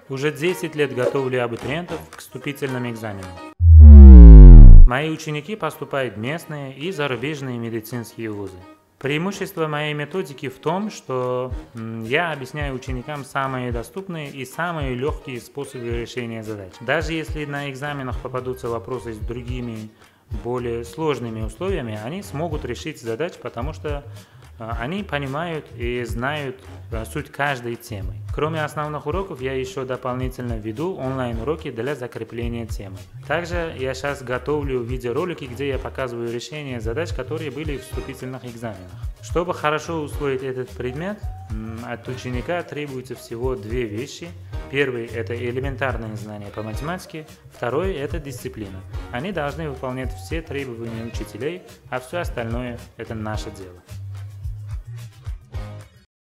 Уже 10 лет готовлю абитуриентов к вступительным экзаменам. Мои ученики поступают в местные и зарубежные медицинские вузы. Преимущество моей методики в том, что я объясняю ученикам самые доступные и самые легкие способы решения задач. Даже если на экзаменах попадутся вопросы с другими, более сложными условиями, они смогут решить задачу, потому что они понимают и знают суть каждой темы. Кроме основных уроков, я еще дополнительно веду онлайн-уроки для закрепления темы. Также я сейчас готовлю видеоролики, где я показываю решение задач, которые были в вступительных экзаменах. Чтобы хорошо усвоить этот предмет, от ученика требуется всего две вещи. Первый – это элементарные знания по математике, второй – это дисциплина. Они должны выполнять все требования учителей, а все остальное – это наше дело.